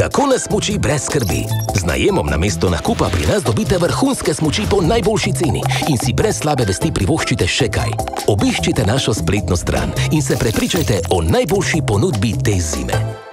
Kako na smuči brez skrbi? Z najemom namesto nakupa pri nas dobite vrhunske smuči po najboljši ceni in si brez slabe vesti privoščite še kaj. Obiščite našo spletno stran in se prepričajte o najboljši ponudbi te zime.